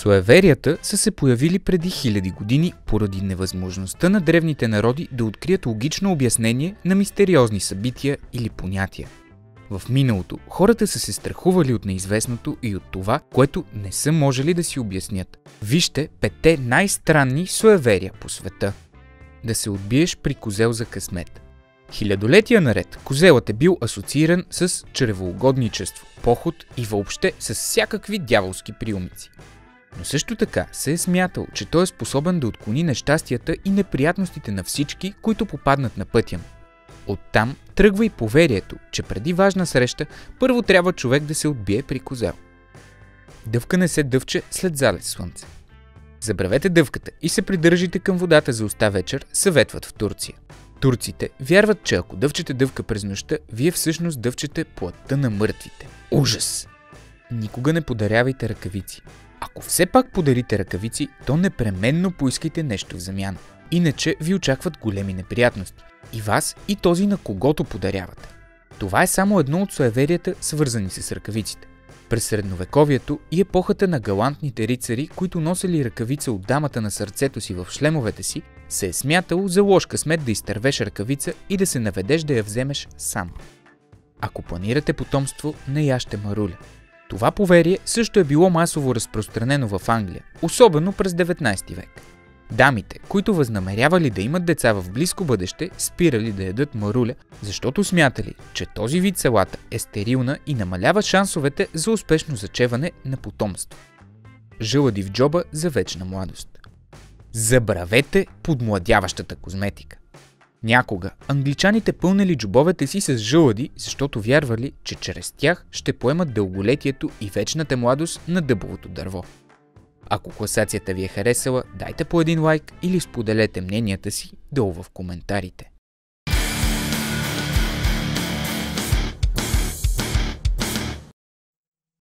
Суеверията са се появили преди хиляди години поради невъзможността на древните народи да открият логично обяснение на мистериозни събития или понятия. В миналото хората са се страхували от неизвестното и от това, което не са можели да си обяснят. Вижте 5 най-странни суеверия по света. Да се отбиеш при козел за късмет. Хилядолетия наред козелът е бил асоцииран с чревоугодничество, поход и въобще с всякакви дяволски приумици. Но също така се е смятал, че той е способен да отклони нещастията и неприятностите на всички, които попаднат на пътя му. Оттам тръгва и поверието, че преди важна среща първо трябва човек да се отбие при козел. Дъвка не се дъвче след залез слънце. Забравете дъвката и се придържите към водата за уста вечер, съветват в Турция. Турците вярват, че ако дъвчете дъвка през нощта, вие всъщност дъвчете плътта на мъртвите. Ужас! Никога не подарявайте ръкавици. Ако все пак подарите ръкавици, то непременно поискайте нещо в замяна. Иначе ви очакват големи неприятности. И вас, и този, на когото подарявате. Това е само едно от суеверията, свързани с ръкавиците. През средновековието и епохата на галантните рицари, които носели ръкавица от дамата на сърцето си в шлемовете си, се е смятало за лош късмет да изтървеш ръкавица и да се наведеш да я вземеш сам. Ако планирате потомство, не яжте маруля. Това поверие също е било масово разпространено в Англия, особено през 19 век. Дамите, които възнамерявали да имат деца в близко бъдеще, спирали да ядат маруля, защото смятали, че този вид салата е стерилна и намалява шансовете за успешно зачеване на потомство. Жълъди в джоба за вечна младост. Забравете подмладяващата козметика. Някога англичаните пълнели джобовете си с жълъди, защото вярвали, че чрез тях ще поемат дълголетието и вечната младост на дъбовото дърво. Ако класацията ви е харесала, дайте по един лайк или споделете мненията си долу в коментарите.